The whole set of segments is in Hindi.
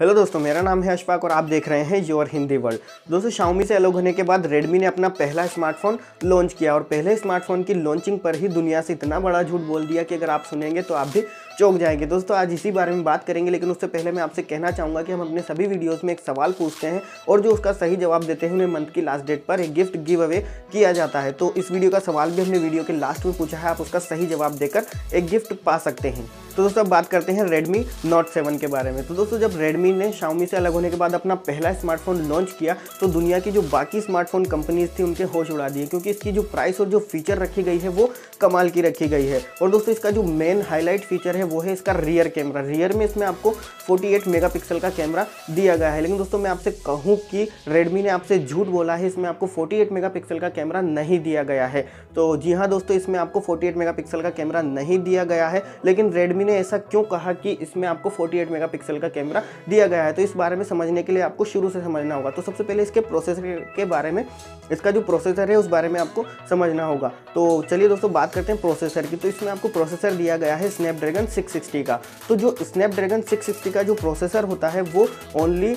हेलो दोस्तों, मेरा नाम है अशफाक और आप देख रहे हैं योर हिंदी वर्ल्ड। दोस्तों, Xiaomi से अलग होने के बाद Redmi ने अपना पहला स्मार्टफोन लॉन्च किया और पहले स्मार्टफोन की लॉन्चिंग पर ही दुनिया से इतना बड़ा झूठ बोल दिया कि अगर आप सुनेंगे तो आप भी चौंक जाएंगे। दोस्तों, आज इसी बारे में बात करेंगे, लेकिन उससे पहले मैं आपसे कहना चाहूँगा कि हम अपने सभी वीडियोज़ में एक सवाल पूछते हैं और जो उसका सही जवाब देते हैं उन्हें मंथ की लास्ट डेट पर एक गिफ्ट गिव अवे किया जाता है। तो इस वीडियो का सवाल भी हमने वीडियो के लास्ट में पूछा है, आप उसका सही जवाब देकर एक गिफ्ट पा सकते हैं। तो दोस्तों, अब बात करते हैं Redmi Note 7 के बारे में। तो दोस्तों, जब Redmi ने Xiaomi से अलग होने के बाद अपना पहला स्मार्टफोन लॉन्च किया तो दुनिया की जो बाकी स्मार्टफोन कंपनीज थी उनके होश उड़ा दिए, क्योंकि इसकी जो प्राइस और जो फीचर रखी गई है वो कमाल की रखी गई है। और दोस्तों, इसका जो मेन हाईलाइट फीचर है वो है इसका रियर कैमरा। रियर में इसमें आपको 48 मेगापिक्सल का कैमरा दिया गया है, लेकिन दोस्तों मैं आपसे कहूँ कि Redmi ने आपसे झूठ बोला है, इसमें आपको 48 मेगापिक्सल का कैमरा नहीं दिया गया है। तो जी हाँ दोस्तों, इसमें आपको 48 मेगापिक्सल का कैमरा नहीं दिया गया है, लेकिन Redmi ने ऐसा क्यों कहा कि इसमें आपको 48 मेगापिक्सल का कैमरा दिया गया है, तो इस बारे में समझने के लिए आपको शुरू से समझना होगा। तो सबसे पहले इसके प्रोसेसर के बारे में, इसका जो प्रोसेसर है उस बारे में आपको समझना होगा। तो चलिए दोस्तों, बात करते हैं प्रोसेसर की। तो इसमें आपको प्रोसेसर दिया गया है स्नैपड्रैगन 660 का। तो जो स्नैपड्रैगन 660 का जो प्रोसेसर होता है वो ओनली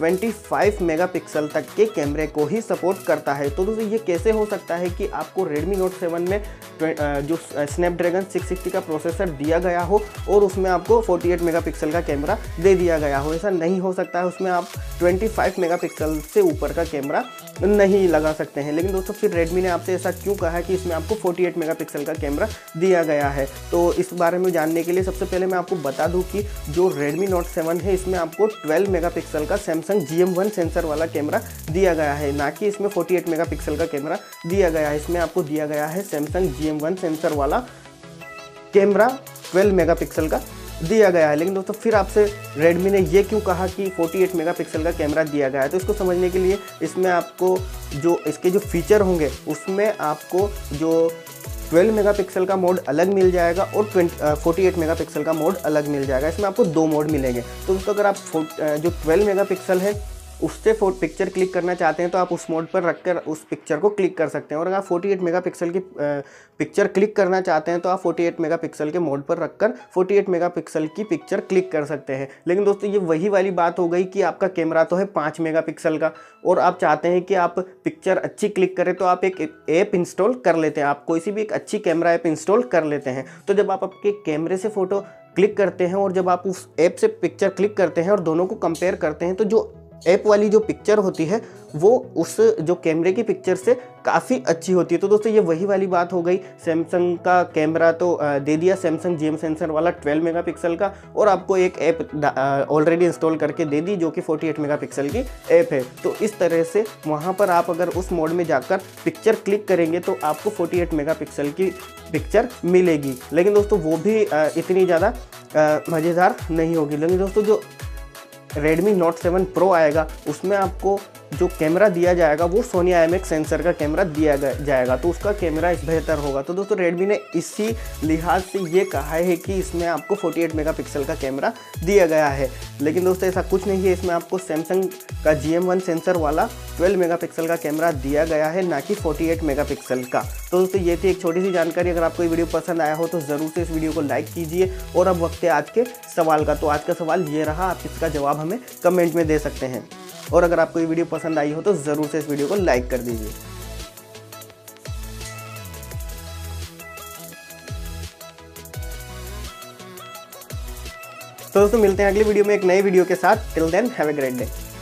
25 मेगापिक्सल तक के कैमरे को ही सपोर्ट करता है। तो दोस्तों, ये कैसे हो सकता है कि आपको Redmi Note 7 में जो स्नैपड्रैगन 660 का प्रोसेसर दिया गया हो और उसमें आपको 48 मेगापिक्सल का कैमरा दे दिया गया हो? ऐसा नहीं हो सकता है, उसमें आप 25 मेगापिक्सल से ऊपर का कैमरा नहीं लगा सकते हैं। लेकिन दोस्तों, फिर Redmi ने आपसे ऐसा क्यों कहा कि इसमें आपको 48 मेगापिक्सल का कैमरा दिया गया है? तो इस बारे में जानने के लिए सबसे पहले मैं आपको बता दूं कि जो Redmi Note 7 है इसमें आपको 12 मेगापिक्सल का सैमसंग GM1 सेंसर वाला कैमरा दिया गया है, ना कि इसमें 48 मेगापिक्सल का कैमरा दिया गया है। इसमें आपको दिया गया है सैमसंग GM1 सेंसर वाला कैमरा 12 मेगापिक्सल का दिया गया है। लेकिन दोस्तों, फिर आपसे Redmi ने ये क्यों कहा कि 48 मेगापिक्सल का कैमरा दिया गया है? तो इसको समझने के लिए इसमें आपको जो इसके जो फीचर होंगे उसमें आपको जो 12 मेगापिक्सल का मोड अलग मिल जाएगा और 48 मेगापिक्सल का मोड अलग मिल जाएगा। इसमें आपको दो मोड मिलेंगे। तो उसको अगर आप जो 12 मेगापिक्सल है उससे पिक्चर क्लिक करना चाहते हैं तो आप उस मोड पर रखकर उस पिक्चर को क्लिक कर सकते हैं, और अगर आप 48 मेगापिक्सल की पिक्चर क्लिक करना चाहते हैं तो आप 48 मेगापिक्सल के मोड पर रखकर 48 मेगापिक्सल की पिक्चर क्लिक कर सकते हैं। लेकिन दोस्तों, ये वही वाली बात हो गई कि आपका कैमरा तो है 5 मेगापिक्सल का और आप चाहते हैं कि आप पिक्चर अच्छी क्लिक करें, तो आप एक ऐप इंस्टॉल कर लेते हैं, आप कोई सी भी एक अच्छी कैमरा ऐप इंस्टॉल कर लेते हैं। तो जब आप आपके कैमरे से फ़ोटो क्लिक करते हैं और जब आप उस ऐप से पिक्चर क्लिक करते हैं और दोनों को कंपेयर करते हैं, तो जो ऐप वाली जो पिक्चर होती है वो उस जो कैमरे की पिक्चर से काफ़ी अच्छी होती है। तो दोस्तों, ये वही वाली बात हो गई। सैमसंग का कैमरा तो दे दिया सैमसंग GM सेंसर वाला 12 मेगापिक्सल का, और आपको एक ऐप ऑलरेडी इंस्टॉल करके दे दी जो कि 48 मेगापिक्सल की ऐप है। तो इस तरह से वहाँ पर आप अगर उस मोड में जाकर पिक्चर क्लिक करेंगे तो आपको 48 मेगापिक्सल की पिक्चर मिलेगी। लेकिन दोस्तों, वो भी इतनी ज़्यादा मज़ेदार नहीं होगी। लेकिन दोस्तों, जो Redmi Note 7 Pro आएगा उसमें आपको जो कैमरा दिया जाएगा वो Sony IMX सेंसर का कैमरा दिया जाएगा, तो उसका कैमरा इस बेहतर होगा। तो दोस्तों, Redmi ने इसी लिहाज से ये कहा है कि इसमें आपको 48 मेगापिक्सल का कैमरा दिया गया है। लेकिन दोस्तों, ऐसा कुछ नहीं है, इसमें आपको सैमसंग का GM1 सेंसर वाला 12 मेगापिक्सल का कैमरा दिया गया है, ना कि 48 मेगापिक्सल का। तो दोस्तों, ये थी एक छोटी सी जानकारी। अगर आपको ये वीडियो पसंद आया हो तो ज़रूर से इस वीडियो को लाइक कीजिए। और अब वक्त है आज के सवाल का। तो आज का सवाल ये रहा, आप इसका जवाब हमें कमेंट में दे सकते हैं। और अगर आपको ये वीडियो पसंद आई हो तो ज़रूर से इस वीडियो को लाइक कर दीजिए। तो दोस्तों, मिलते हैं अगली वीडियो में एक नई वीडियो के साथ। Till then, have a great day.